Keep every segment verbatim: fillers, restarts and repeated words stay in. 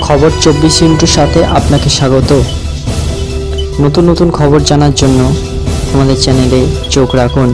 খবর চব্বিশ ইন্টুর সাথে আপনাকে স্বাগত। নতুন নতুন খবর জানার জন্য আমাদের চ্যানেলে চোখ রাখুন।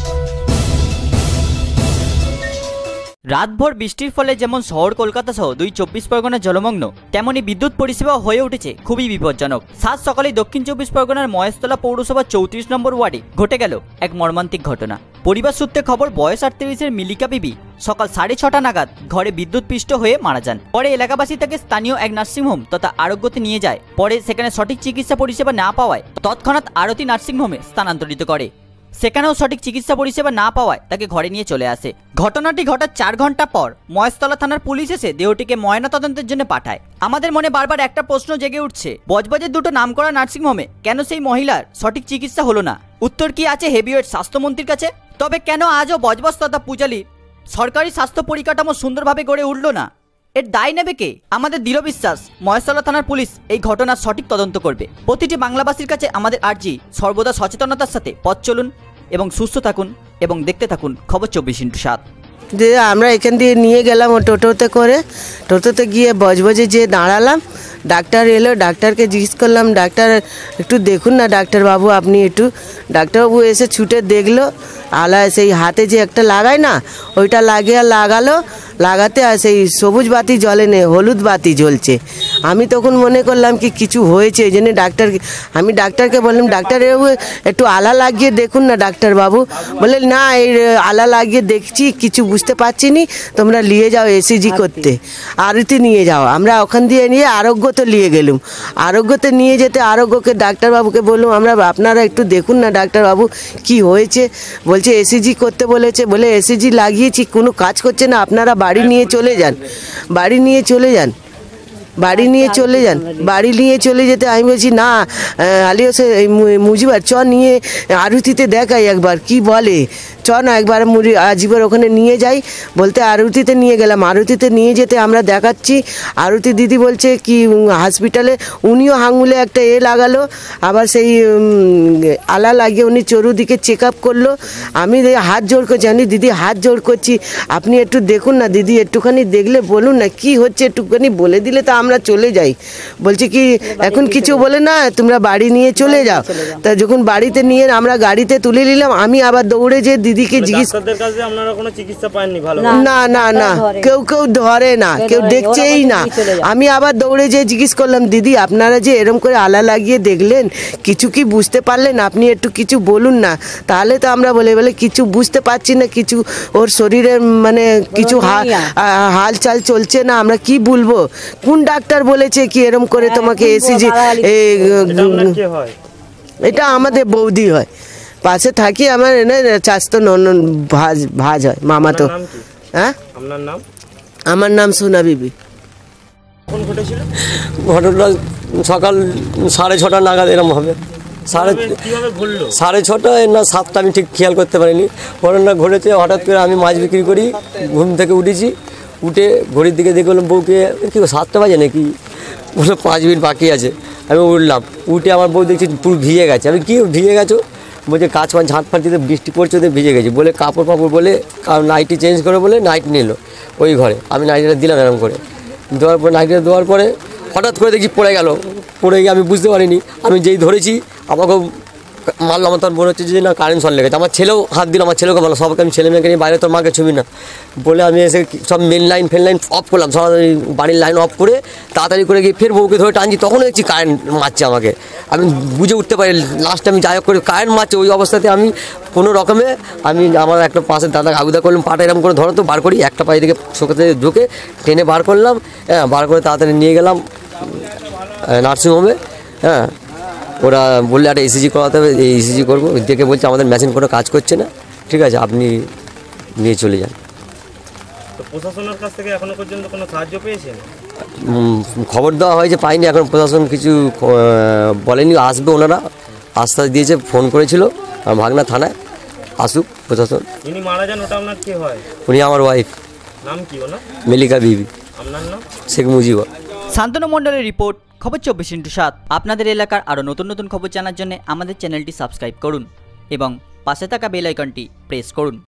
রাতভর বৃষ্টির ফলে যেমন শহর কলকাতা সহ দুই চব্বিশ পরগনা জলমগ্ন, তেমনি বিদ্যুৎ পরিষেবা হয়ে উঠেছে খুবই বিপজ্জনক। সাত সকালে দক্ষিণ চব্বিশ পরগনার মহেশতলা পৌরসভা চৌত্রিশ নম্বর ওয়ার্ডে ঘটে গেল এক মর্মান্তিক ঘটনা। পরিবার সূত্রে খবর, বয়স আটত্রিশের মিলিকা বিবি সকাল সাড়ে ছটা নাগাদ ঘরে বিদ্যুৎ পৃষ্ঠ হয়ে মারা যান। পরে এলাকাবাসী তাকে স্থানীয় এক নার্সিংহোম তথা আরোগ্যতে নিয়ে যায়। পরে সেখানে সঠিক চিকিৎসা পরিষেবা না পাওয়ায় তৎক্ষণাৎ আরতি নার্সিংহোমে স্থানান্তরিত করে। সেখানেও সঠিক চিকিৎসা পরিষেবা না পাওয়ায় তাকে ঘরে নিয়ে চলে আসে। ঘটনাটি ঘটার চার ঘন্টা পর মহেশতলা থানার পুলিশ এসে দেহটিকে ময়নাতদন্তের জন্য পাঠায়। আমাদের মনে বারবার একটা প্রশ্ন জেগে উঠছে, বজবজের দুটো নামকরা নার্সিংহোমে কেন সেই মহিলার সঠিক চিকিৎসা হলো না? উত্তর কি আছে হেভিওয়েট স্বাস্থ্যমন্ত্রীর কাছে? তবে কেন আজও বজবজ তথা পূজালি সরকারি স্বাস্থ্য পরিকাঠামো সুন্দরভাবে গড়ে উঠল না? এর দায় নেবে কে? আমাদের দৃঢ় বিশ্বাস মহেশতলা থানার পুলিশ এই ঘটনার সঠিক তদন্ত করবে। প্রতিটি বাংলাবাসীর কাছে আমাদের আর্জি, সর্বদা সচেতনতার সাথে পথ চলুন এবং সুস্থ থাকুন এবং দেখতে থাকুন খবর চব্বিশ ইন্টু সাত। যে আমরা এখান দিয়ে নিয়ে গেলাম ও টোটোতে করে, টোটোতে গিয়ে বজবজে যেয়ে দাঁড়ালাম। ডাক্তার এলো, ডাক্তারকে জিজ্ঞেস করলাম, ডাক্তার একটু দেখুন না ডাক্তারবাবু আপনি একটু। ডাক্তারবাবু এসে ছুটে দেখলো, আলা সেই হাতে যে একটা লাগায় না ওইটা লাগিয়ে লাগালো, লাগাতে আর সেই সবুজ বাতি জ্বলে নেই, হলুদ বাতি জ্বলছে। আমি তখন মনে করলাম কি কিছু হয়েছে, এই জন্য ডাক্তার আমি ডাক্তারকে বললাম, ডাক্তারবাবু একটু আলা লাগিয়ে দেখুন না ডাক্তারবাবু। বলে না এই আলা লাগিয়ে দেখছি কিছু বুঝতে পারছি নি, তোমরা নিয়ে যাও এসিজি করতে, আরতি নিয়ে যাও। আমরা ওখান দিয়ে নিয়ে আরোগ্যতে নিয়ে গেলুম। আরোগ্যতে নিয়ে যেতে আরোগ্যকে ডাক্তারবাবুকে বললাম, আমরা আপনারা একটু দেখুন না ডাক্তারবাবু কি হয়েছে। বলছে এসিজি করতে বলেছে। বলে এসিজি লাগিয়েছি, কোনো কাজ করছে না, আপনারা বাড়ি নিয়ে চলে যান, বাড়ি নিয়ে চলে যান, বাড়ি নিয়ে চলে যান। বাড়ি নিয়ে চলে যেতে আমি বলছি না আলী হোসেন মুজিবার চ নিয়ে আরতিতে দেখাই একবার কি বলে, চ না একবার মুড়ি আজিবার ওখানে নিয়ে যাই। বলতে আরতিতে নিয়ে গেলাম। আরতিতে নিয়ে যেতে আমরা দেখাচ্ছি, আরতি দিদি বলছে কি হসপিটালে উনিও আঙুলে একটা এ লাগালো, আবার সেই আলা লাগিয়ে উনি চরুদিকে চেক আপ করলো। আমি হাত জোড় করছি, আমি দিদি হাত জোড় করছি, আপনি একটু দেখুন না দিদি, একটুখানি দেখলে বলুন না কি হচ্ছে, একটুখানি বলে দিলে তো আমরা চলে যাই। বলছে কি এখন কিছু বলে না, তোমরা বাড়ি নিয়ে চলে যাও। তা যখন বাড়িতে নিয়ে আমরা গাড়িতে তুলে নিলাম, আমি আবার দৌড়ে যে দিদিকে জিজ্ঞেস, না না না কেউ কেউ ধরে না, কেউ দেখছেই না। আমি আবার দৌড়ে যে জিজ্ঞেস করলাম, দিদি আপনারা যে এরম করে আলা লাগিয়ে দেখলেন কিছু কি বুঝতে পারলেন, আপনি একটু কিছু বলুন না। তাহলে তো আমরা বলে বলে কিছু বুঝতে পারছি না, কিছু ওর শরীরের মানে কিছু হাল চাল চলছে না, আমরা কি বলবো। কোন ডাক্তার বলেছে কি এরম করে তোমাকে এসিজি? এটা আমাদের বৌদি হয়, পাশে থাকি, আমার চাস্তো ননন ভাজ ভাজ হয়, মামা তো। হ্যাঁ আমার নাম সোনা বিবি। ঘটনা সকাল সাড়ে ছটা নাগাদ এরম হবে, সাড়ে সাড়ে ছটায় না সাতটা আমি ঠিক খেয়াল করতে পারিনি। ঘটনা ঘটেছে হঠাৎ করে, আমি মাছ বিক্রি করি, ঘুম থেকে উঠেছি, উঠে ঘড়ির দিকে দেখে বললাম বউকে কি সাতটা বাজে নাকি, বলে পাঁচ মিনিট বাকি আছে। আমি উঠলাম, উঠে আমার বউ দেখছি পুরো ভিজে গেছে। আমি কি ভিজে গেছো? বলছে কাজ পাঁচ ঝাঁট ফাঁট দিতে বৃষ্টি পড়ছে ওদের ভিজে গেছে। বলে কাপড় ফাপড় বলে নাইটি চেঞ্জ করে বলে নাইট নিল ওই ঘরে। আমি নাইটিটা দিলাম এরকম করে, দেওয়ার পরে নাইটিটা দেওয়ার পরে হঠাৎ করে দেখি পড়ে গেল। পড়ে গিয়ে আমি বুঝতে পারিনি, আমি যেই ধরেছি আমাকেও মারলো। আমার তখন মনে হচ্ছে যে না কারেন্ট শর্ট লেগেছে। আমার ছেলেও হাত দিল, আমার ছেলেকে বলো সবকে আমি ছেলে মেয়েকে নিয়ে বাইরে, তোর মাকে ছবি না বলে আমি এসে সব main line fan line off করলাম, সব বাড়ির লাইন অফ করে তাড়াতাড়ি করে গিয়ে ফের বউকে ধরে টানছি, তখন দেখছি কারেন্ট মারছে আমাকে। আমি বুঝে উঠতে পারি, লাস্ট আমি যাই হোক করে কারেন্ট মারছে। ওই অবস্থাতে আমি কোনো রকমে আমি আমার একটা পাশে দাদা আগুদা করলাম, পাটা এরকম করে ধরো তো বার করি, একটা পায়ে দিকে শোকাতে ঢুকে টেনে বার করলাম। হ্যাঁ বার করে তাড়াতাড়ি নিয়ে গেলাম নার্সিংহোমে। হ্যাঁ ওরা বললে একটা এসিজি করাতে হবে, এই এসিজি করবো। দেখে বলছে আমাদের মেশিন কোনো কাজ করছে না, ঠিক আছে আপনি নিয়ে চলে যান। প্রশাসনের কাছ থেকে এখনো পর্যন্ত কোনো সাহায্য পেয়েছেন? খবর দেওয়া হয়েছে, পাইনি এখন প্রশাসন কিছু বলেনি, আসবে ওনারা আশ্বাস দিয়েছে, ফোন করেছিল ভাগনা থানায়, আসুক প্রশাসন। যিনি মারা যান ওটা আপনার কে হয়? উনি আমার ওয়াইফ। নাম কি ওনার? মিলিকা বিবি। আপনার নাম? শেখ মুজিবর। শান্তনু মণ্ডলের রিপোর্ট, খবর চব্বিশ ইন্টু সাত। আপনাদের এলাকার আরও নতুন নতুন খবর জানার জন্য আমাদের চ্যানেলটি সাবস্ক্রাইব করুন এবং পাশে থাকা বেল আইকনটি প্রেস করুন।